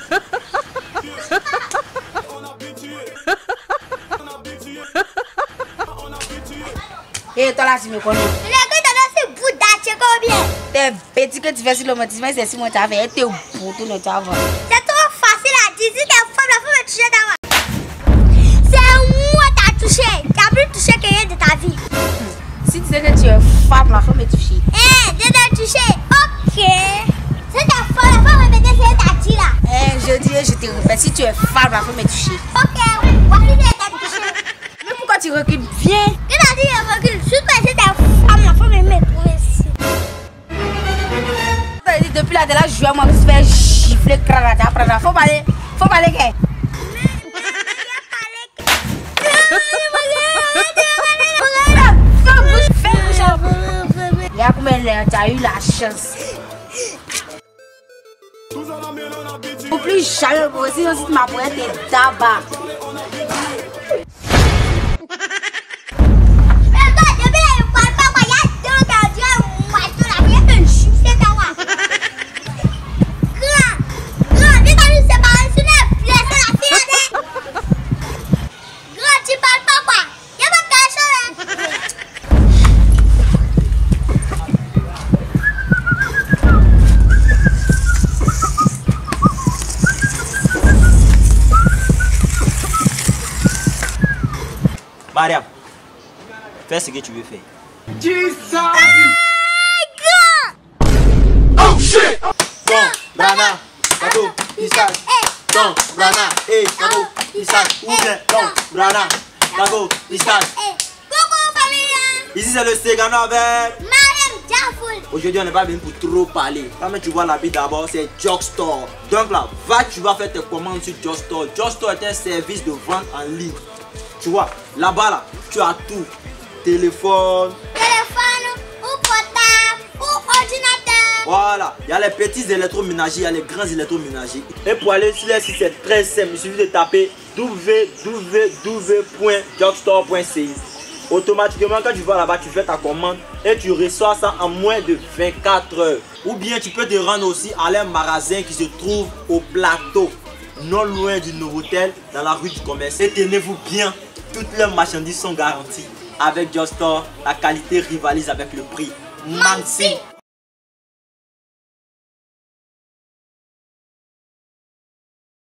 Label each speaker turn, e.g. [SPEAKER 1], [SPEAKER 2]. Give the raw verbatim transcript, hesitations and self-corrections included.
[SPEAKER 1] Et toi là, tu me connais.
[SPEAKER 2] Les gars, t'as laissé bout d'acheter combien?
[SPEAKER 1] T'es petit que tu fais sur le motisme, c'est si moi tu as fait. T'es au bout de notre avant.
[SPEAKER 2] C'est trop facile à dire. Si t'es femme, la femme est touchée dans moi. C'est moi qui t'as touché. T'as plus touché que rien de ta vie.
[SPEAKER 1] Si tu sais que tu es femme, la femme est touchée.
[SPEAKER 2] Eh, tu t'es touché. Ok. Si t'es femme, la femme est pétée, c'est ta dit là.
[SPEAKER 1] Eh, je dis et je te répète, si tu es femme, la femme est touchée.
[SPEAKER 2] Ok, voici si t'es touché.
[SPEAKER 1] Mais pourquoi tu recules? Viens.
[SPEAKER 2] Qu'est-ce que t'as dit, je recule? Juste parce que t'es femme, la femme est métrouvée ici.
[SPEAKER 1] Depuis là, de là, je joue à moi, je fais gifler, cravater, après faut parler, faut parler, qu'est? Regarde combien tu as eu la chance. Ou plus jamais pour sinon si tu m'apprends tes tabac.
[SPEAKER 3] Mariam, fais ce que tu veux faire.
[SPEAKER 4] Jesus!
[SPEAKER 3] Oh shit! Don, Brana, Kato, Isaac. Don, Brana, hey, Kato, Isaac. Ouvre, Don, Brana, Kato, Isaac.
[SPEAKER 2] Coucou famille!
[SPEAKER 3] Ici c'est le Segano avec
[SPEAKER 2] Mariam Jafoul.
[SPEAKER 3] Aujourd'hui on n'est pas venu pour trop parler. Comme tu vois la vie d'abord, c'est Jokstore. Donc là, va, tu vas faire tes commandes sur Jokstore. Jokstore est un service de vente en ligne. Tu vois, là-bas, là, tu as tout. Téléphone.
[SPEAKER 2] Téléphone, ou portable, ou ordinateur.
[SPEAKER 3] Voilà, il y a les petits électroménagers, il y a les grands électroménagers. Et pour aller sur les sites, c'est très simple. Il suffit de taper w w w point jokstore point c i. Automatiquement, quand tu vas là-bas, tu fais ta commande et tu reçois ça en moins de vingt-quatre heures. Ou bien tu peux te rendre aussi à leur magasin qui se trouve au plateau, non loin du Novotel, dans la rue du commerce. Et tenez-vous bien, toutes leurs marchandises sont garanties. Avec Jokstore, la qualité rivalise avec le prix. Merci.